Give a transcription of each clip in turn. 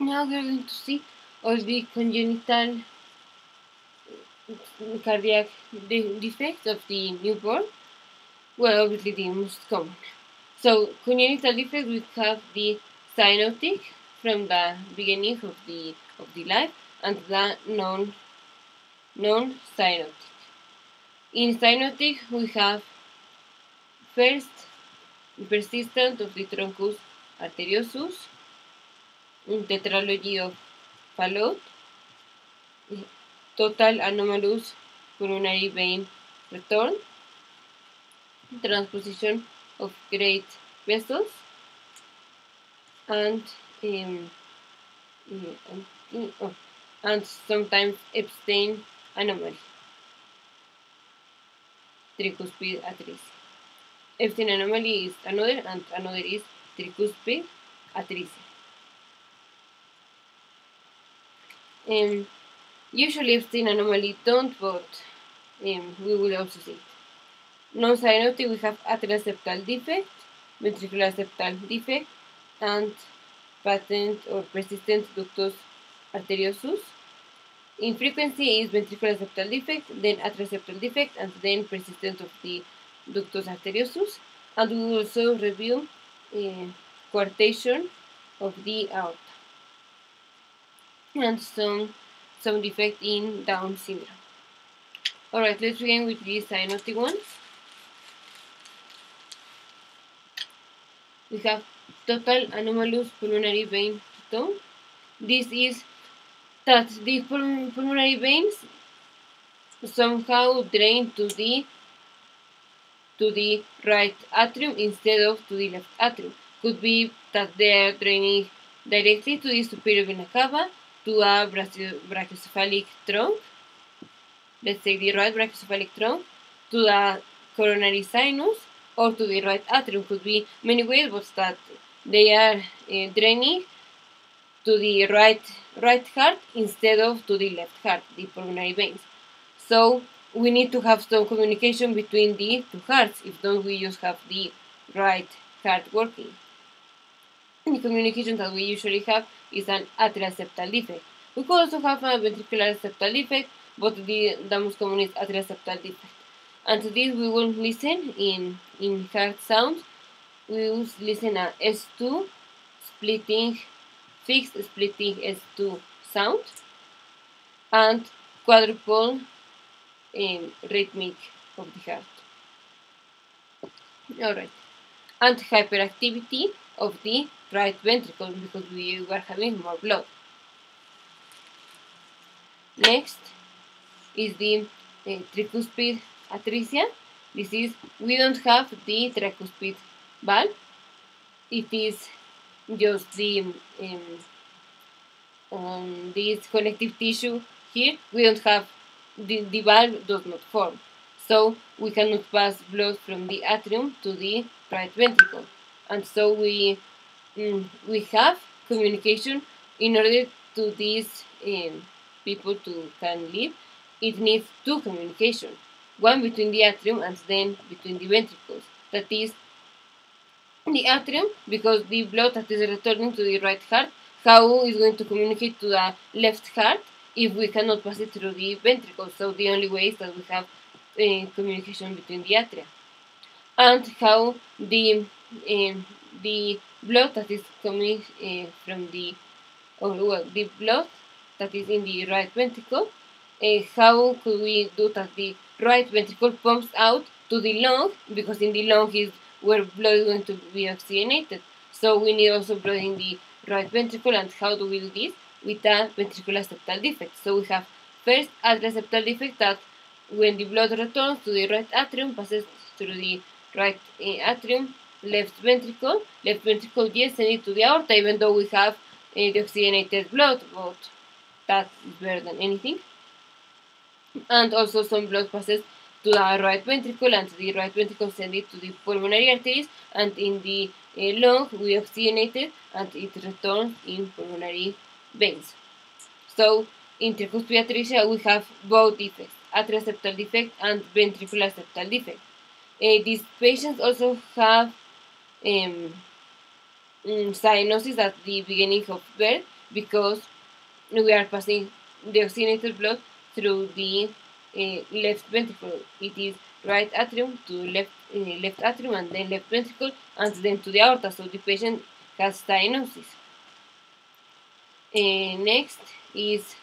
Now we're going to see all the congenital cardiac defects of the newborn. Well, obviously the most common. So congenital defect, we have the cyanotic from the beginning of the life and the non-cyanotic. In cyanotic, we have first persistent of the truncus arteriosus, tetralogy of Fallot, total anomalous coronary vein return, transposition of great vessels, and and sometimes Epstein anomaly, tricuspid atresia. Epstein anomaly is another, and another is tricuspid atresia. Usually Epstein anomaly don't, but we will also see it. Non-cyanotic, we have atrial septal defect, ventricular septal defect, and patent or persistent ductus arteriosus. In frequency is ventricular septal defect, then atrial septal defect, and then persistent of the ductus arteriosus. And we will also review coarctation of the aorta and some defect in Down syndrome. Alright, let's begin with the cyanotic ones. We have total anomalous pulmonary vein tone. This is that the pulmonary veins somehow drain to the right atrium instead of to the left atrium. Could be that they are draining directly to the superior vena cava, to a brachiocephalic trunk, let's say the right brachiocephalic trunk, to the coronary sinus, or to the right atrium. Could be many ways, but that they are draining to the right heart instead of to the left heart, the pulmonary veins. So we need to have some communication between the two hearts. If not, we just have the right heart working. The communication that we usually have is an atrial septal defect. We could also have a ventricular septal defect, but the most common is atrial septal defect. And to this we will listen in heart sounds. We will listen at S2 splitting, fixed splitting S2 sound, and quadruple rhythmic of the heart. Alright. And hyperactivity of the right ventricle because we were having more blood. Next is the tricuspid atresia. This is, we don't have the tricuspid valve. It is just the this connective tissue here. We don't have the valve does not form, so we cannot pass blood from the atrium to the right ventricle, and so we have communication. In order to these people to can live, it needs two communication, one between the atrium and then between the ventricles. That is the atrium, because the blood that is returning to the right heart, how is going to communicate to the left heart if we cannot pass it through the ventricles? So the only way is that we have communication between the atria. And how the blood that is coming from the blood that is in the right ventricle, how could we do that the right ventricle pumps out to the lung, because in the lung is where blood is going to be oxygenated. So we need also blood in the right ventricle. And how do we do this? With a ventricular septal defect. So we have first atrial septal defect, that when the blood returns to the right atrium, passes through the right atrium, left ventricle, yes, send it to the aorta, even though we have deoxygenated blood, but that is better than anything. And also some blood passes to the right ventricle, and the right ventricle send it to the pulmonary arteries, and in the lung we oxygenate it, and it returns in pulmonary veins. So in tricuspid atresia we have both defects, atrial septal defect and ventricular septal defect. These patients also have cyanosis at the beginning of birth, because we are passing the oxygenated blood through the left ventricle. It is right atrium to left atrium and then left ventricle and then to the aorta. So the patient has cyanosis. Next is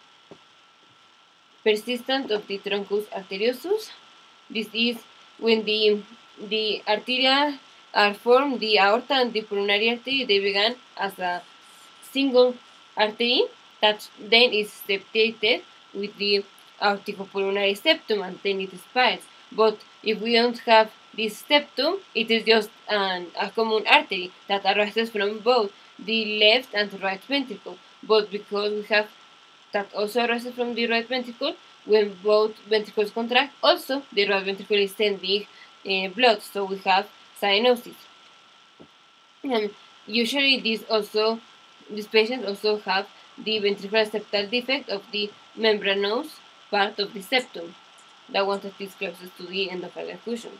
persistence of the truncus arteriosus. This is when the arteria are formed, the aorta and the pulmonary artery, they began as a single artery that then is septated with the aorticopulmonary septum and then it spirals. But if we don't have this septum, it is just a common artery that arises from both the left and right ventricle. But because we have that also arises from the right ventricle, when both ventricles contract, also the right ventricle is sending blood, so we have cyanosis. And usually these patients also have the ventricular septal defect of the membranous part of the septum, the one that is closest to the endocardial cushions.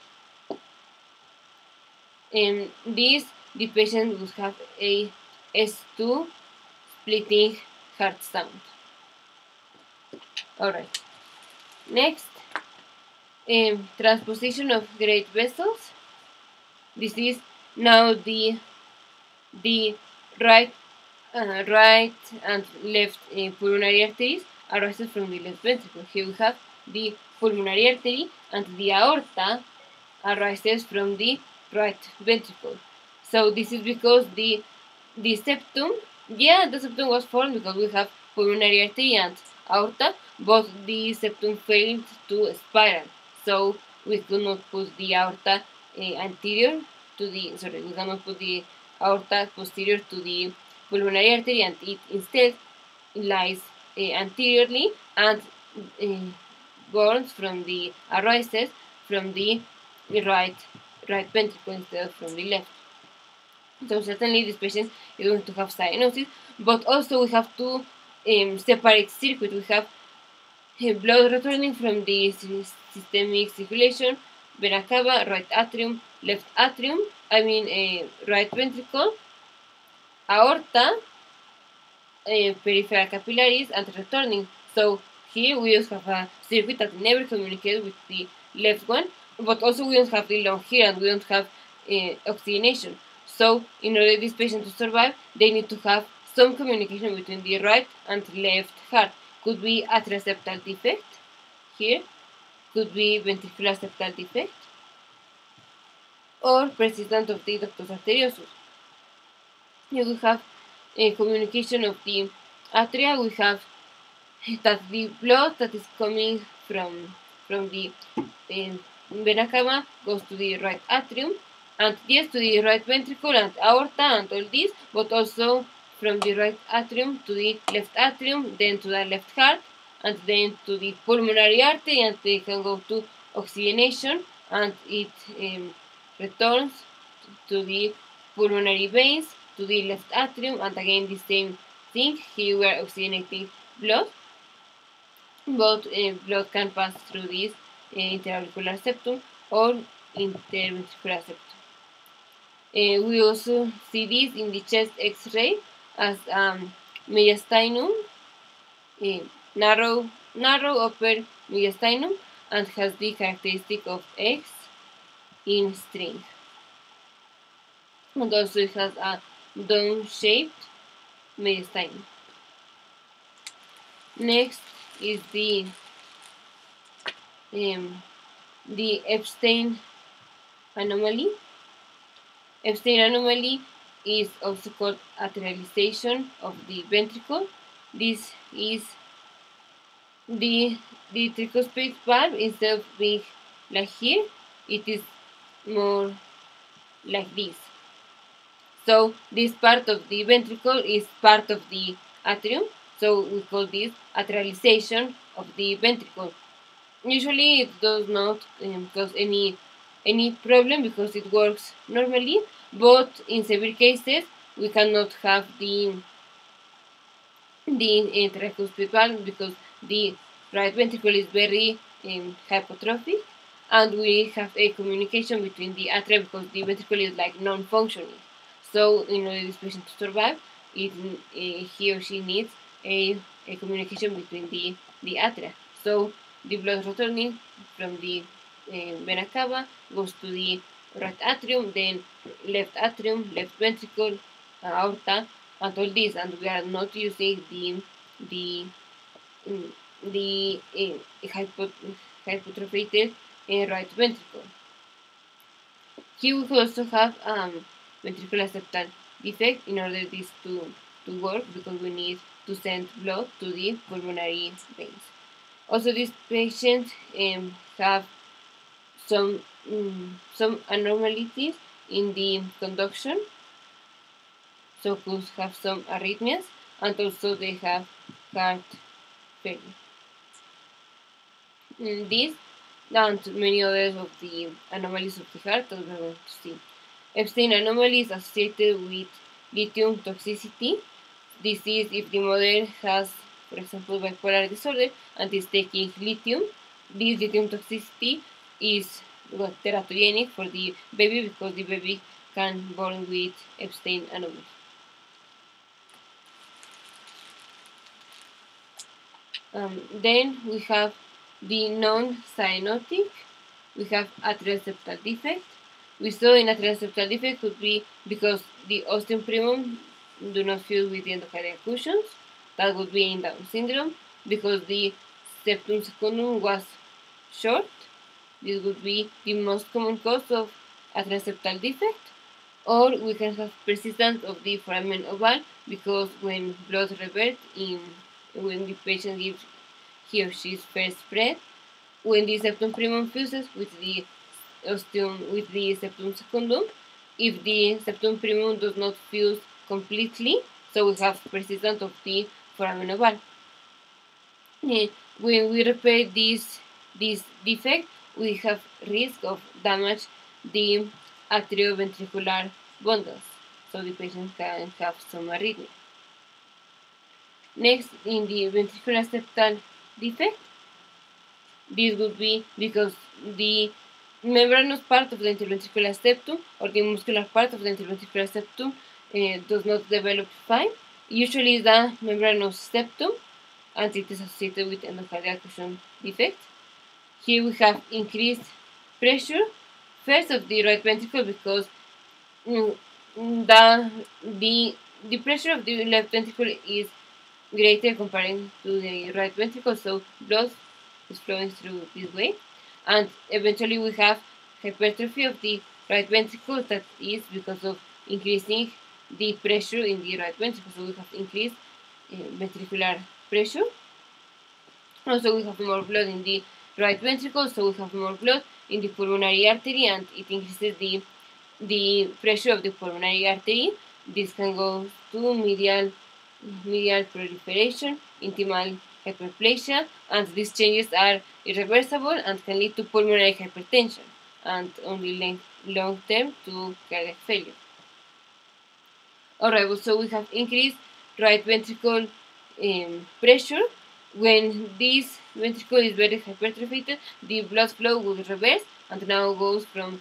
And the patient would have a S2 splitting heart sound. Alright. Next, transposition of great vessels. This is now the right and left pulmonary arteries arises from the left ventricle. Here we have the pulmonary artery and the aorta arises from the right ventricle. So this is because the septum, the septum was formed because we have pulmonary artery and aorta, but the septum failed to spiral. So we could not put the aorta anterior to the, we cannot put the aorta posterior to the pulmonary artery, and it instead lies anteriorly and arises from the right ventricle instead of from the left. So certainly this patient is going to have cyanosis, but also we have to separate circuit. We have blood returning from the systemic circulation, vena cava, right atrium, left atrium, right ventricle, aorta, peripheral capillaries, and returning. So here we also have a circuit that never communicates with the left one, but also we don't have the lung here and we don't have oxygenation. So in order for this patient to survive, they need to have some communication between the right and left heart. Could be atrial septal defect here, could be ventricular septal defect, or persistence of the ductus arteriosus. Here we have a communication of the atria. We have that the blood that is coming from the vena cava goes to the right atrium, and yes, to the right ventricle and aorta and all this, but also from the right atrium to the left atrium, then to the left heart, and then to the pulmonary artery, and they can go to oxygenation, and it returns to the pulmonary veins, to the left atrium, and again the same thing. Here we are oxygenating blood, but blood can pass through this interauricular septum or interventricular septum. We also see this in the chest X-ray as mediastinum, narrow upper mediastinum, and has the characteristic of X in string. And also it has a dome-shaped mediastinum. Next is the Epstein anomaly. Epstein anomaly is also called atrialization of the ventricle. This is the tricuspid valve. Instead of being like here, it is more like this. So this part of the ventricle is part of the atrium, so we call this atrialization of the ventricle. Usually it does not cause any problem because it works normally, but in severe cases we cannot have the tricuspid valve because the right ventricle is very hypertrophic, and we have a communication between the atria because the ventricle is like non-functioning. So in order for this patient to survive, he or she needs a communication between the atria. So the blood returning from the vena cava goes to the right atrium, then left atrium, left ventricle, aorta, and all this, and we are not using the hypertrophied right ventricle. Here we could also have ventricular septal defect in order this to work, because we need to send blood to the pulmonary veins. Also, these patients have some abnormalities in the conduction, so could have some arrhythmias, and also they have heart failure. This and many others of the anomalies of the heart that we're going to see. Epstein anomaly is associated with lithium toxicity. This is if the mother has, for example, bipolar disorder and is taking lithium. This lithium toxicity is teratogenic for the baby, because the baby can born with Epstein anomaly. Then we have the non-cyanotic. We have atrial septal defect. We saw in atrial septal defect could be because the ostium primum do not fuse with the endocardial cushions. That would be in Down syndrome. Because the septum secundum was short, this would be the most common cause of atrial septal defect. Or we can have persistence of the foramen ovale, because when blood reverts when the patient gives he or she's first breath, when the septum primum fuses with the septum secundum, if the septum primum does not fuse completely, so we have persistence of the foramen ovale. When we repair this defect, we have risk of damage the atrioventricular bundles, so the patient can have some arrhythmia. Next, in the ventricular septal defect, this would be because the membranous part of the interventricular septum or the muscular part of the interventricular septum does not develop fine. Usually the membranous septum, and it is associated with endocardial cushion defect. Here we have increased pressure, first of the right ventricle, because the pressure of the left ventricle is greater comparing to the right ventricle, so blood is flowing through this way, and eventually we have hypertrophy of the right ventricle, that is because of increasing the pressure in the right ventricle, so we have increased ventricular pressure. Also we have more blood in the right ventricle, so we have more blood in the pulmonary artery, and it increases the pressure of the pulmonary artery. This can go to medial proliferation, intimal hyperplasia, and these changes are irreversible and can lead to pulmonary hypertension, and only long term to cardiac failure. Alright, so we have increased right ventricle pressure. When this ventricle is very hypertrophied, the blood flow will reverse and now goes from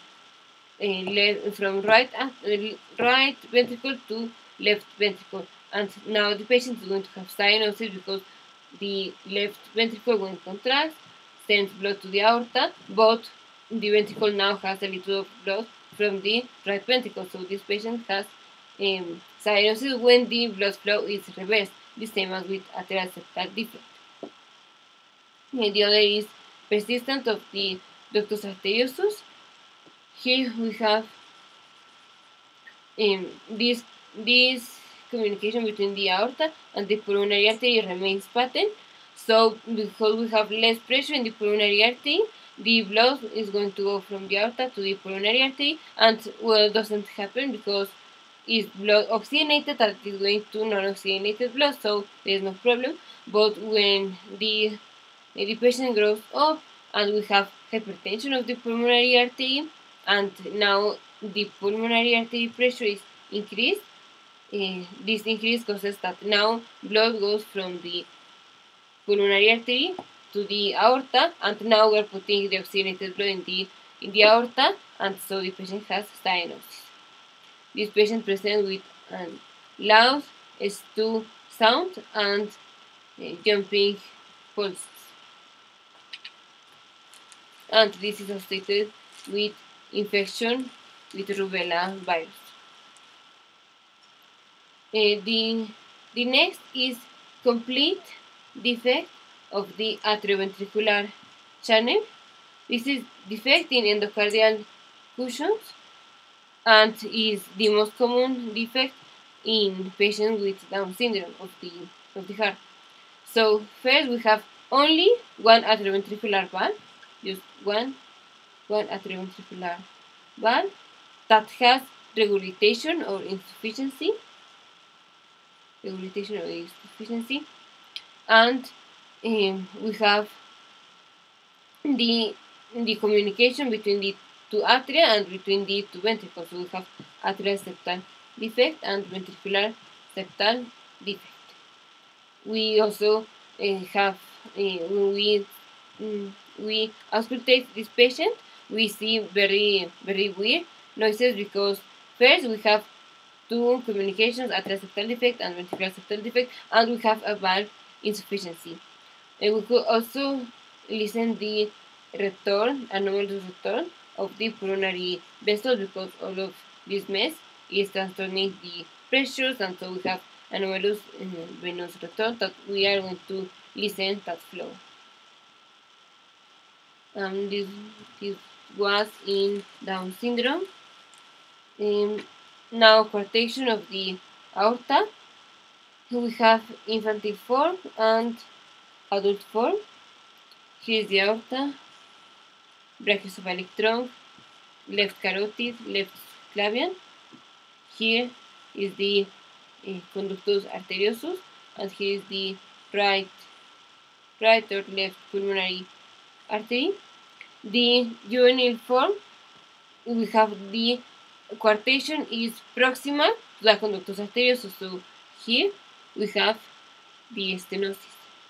right ventricle to left ventricle, and now the patient is going to have cyanosis, because the left ventricle, when contracts, sends blood to the aorta, but the ventricle now has a little of blood from the right ventricle, so this patient has cyanosis when the blood flow is reversed, the same as with atrial septal defect. And the other is persistence of the ductus arteriosus. Here we have this communication between the aorta and the pulmonary artery remains patent. So because we have less pressure in the pulmonary artery, the blood is going to go from the aorta to the pulmonary artery, and well, it doesn't happen because it's blood oxygenated, that is going to non-oxygenated blood, so there's no problem. But when the patient grows up and we have hypertension of the pulmonary artery, and now the pulmonary artery pressure is increased, this increase causes that now blood goes from the pulmonary artery to the aorta, and now we're putting the oxygenated blood in the aorta, and so the patient has cyanosis. This patient presents with loud S2 sound and jumping pulses. And this is associated with infection with rubella virus. The next is complete defect of the atrioventricular channel. This is defect in endocardial cushions and is the most common defect in patients with Down syndrome of the heart. So first we have only one atrioventricular valve, just one atrioventricular valve that has regurgitation or insufficiency, and we have the communication between the two atria and between the two ventricles. So we have atrial septal defect and ventricular septal defect. We also have when we auscultate this patient, we see very weird noises because first we have two communications, atrial septal defect and ventricular septal defect, and we have a valve insufficiency. And we could also listen the return, anomalous return of the pulmonary vessels because all of this mess is transforming the pressures, and so we have anomalous venous return that we are going to listen that flow. This was in Down syndrome. Now coarctation of the aorta. We have infantile form and adult form. Here is the aorta, brachiocephalic trunk, left carotid, left clavian. Here is the conductus arteriosus, and here is the right or left pulmonary artery. The juvenile form, we have the coarctation is proximal to the conductus arteriosus, so here we have the stenosis.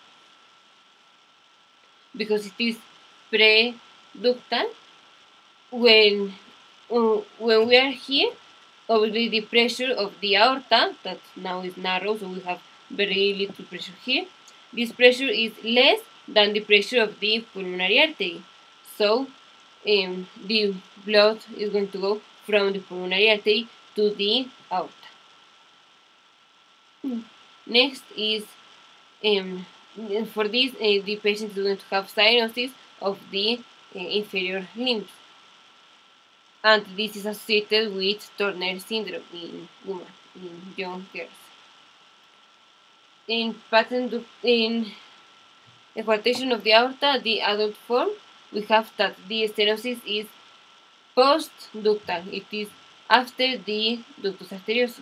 Because it is pre-ductal, when we are here, obviously the pressure of the aorta, that now is narrow, so we have very little pressure here. This pressure is less than the pressure of the pulmonary artery. So the blood is going to go from the pulmonary artery to the aorta. Next is, for this, the patient is going to have cyanosis of the inferior limbs. And this is associated with Turner syndrome in women, in young girls. In coarctation of the aorta, the adult form, we have that the stenosis is post-ductal. It is after the ductus arteriosus.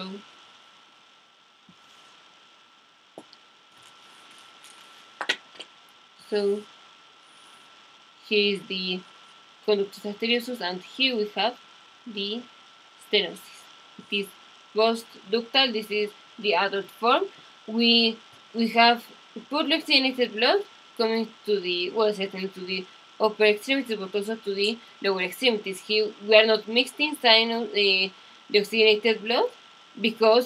So here is the conductus arteriosus, and here we have the stenosis. It is post-ductal. This is the adult form. We have poorly oxygenated blood coming to the, certainly to the upper extremities, but also to the lower extremities. Here we are not mixing the oxygenated blood because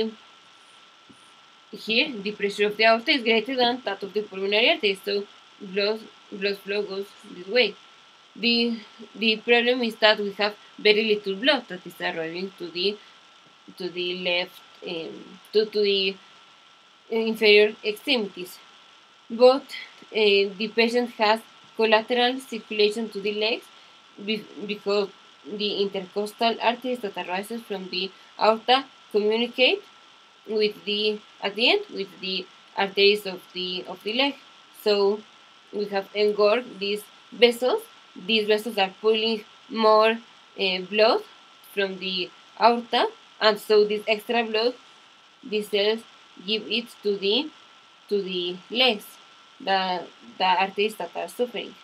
here the pressure of the aorta is greater than that of the pulmonary artery, so blood flow goes this way. The problem is that we have very little blood that is arriving to the left, to the inferior extremities. But the patient has collateral circulation to the legs because the intercostal arteries that arises from the aorta communicate with the arteries of the leg. So we have engorged these vessels. These vessels are pulling more blood from the aorta, and so this extra blood, these cells give it to the legs, the arteries that are suffering.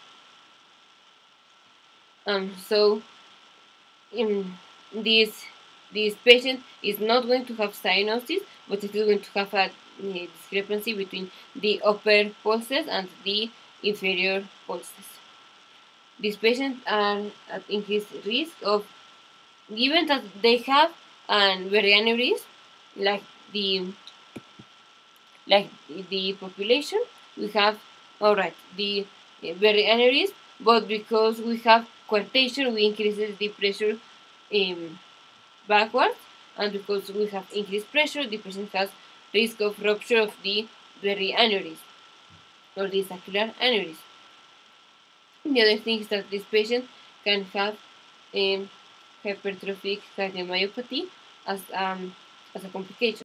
So this patient is not going to have cyanosis, but it is going to have a discrepancy between the upper pulses and the inferior pulses. These patients are at increased risk of, given that they have an very aneurysm, like the population, we have the very aneurysm, but because we have coarctation, we increase the pressure backwards, and because we have increased pressure, the patient has risk of rupture of the very aneurysm or the sacral aneurysm. The other thing is that this patient can have hypertrophic cardiomyopathy as a complication.